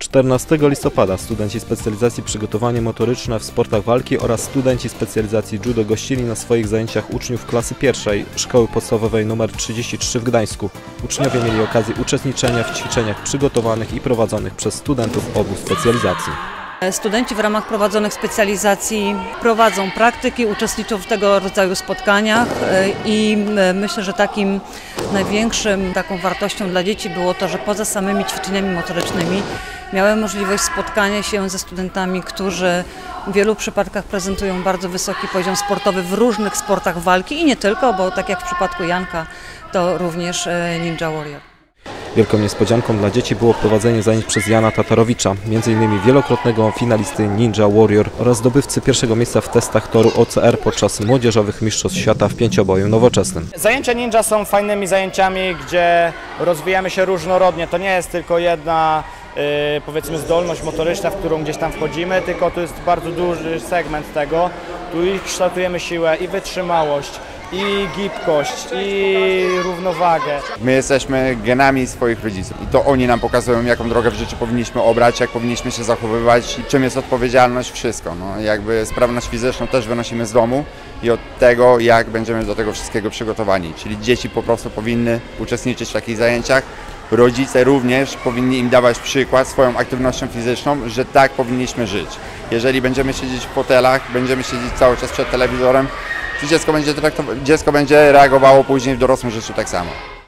14 listopada studenci specjalizacji przygotowanie motoryczne w sportach walki oraz studenci specjalizacji judo gościli na swoich zajęciach uczniów klasy pierwszej Szkoły Podstawowej nr 33 w Gdańsku. Uczniowie mieli okazję uczestniczenia w ćwiczeniach przygotowanych i prowadzonych przez studentów obu specjalizacji. Studenci w ramach prowadzonych specjalizacji prowadzą praktyki, uczestniczą w tego rodzaju spotkaniach i myślę, że taką wartością dla dzieci było to, że poza samymi ćwiczeniami motorycznymi miały możliwość spotkania się ze studentami, którzy w wielu przypadkach prezentują bardzo wysoki poziom sportowy w różnych sportach walki i nie tylko, bo tak jak w przypadku Janka, to również Ninja Warrior. Wielką niespodzianką dla dzieci było prowadzenie zajęć przez Jana Tatarowicza, m.in. wielokrotnego finalisty Ninja Warrior oraz zdobywcy pierwszego miejsca w testach toru OCR podczas młodzieżowych mistrzostw świata w pięcioboju nowoczesnym. Zajęcia ninja są fajnymi zajęciami, gdzie rozwijamy się różnorodnie. To nie jest tylko jedna powiedzmy zdolność motoryczna, w którą gdzieś tam wchodzimy, tylko to jest bardzo duży segment tego. Tu i kształtujemy siłę i wytrzymałość, i gibkość, i równowagę. My jesteśmy genami swoich rodziców i to oni nam pokazują, jaką drogę w życiu powinniśmy obrać, jak powinniśmy się zachowywać, czym jest odpowiedzialność, wszystko. No, jakby sprawność fizyczną też wynosimy z domu i od tego, jak będziemy do tego wszystkiego przygotowani. Czyli dzieci po prostu powinny uczestniczyć w takich zajęciach. Rodzice również powinni im dawać przykład swoją aktywnością fizyczną, że tak powinniśmy żyć. Jeżeli będziemy siedzieć w fotelach, będziemy siedzieć cały czas przed telewizorem, dziecko będzie reagowało później w dorosłym życiu tak samo.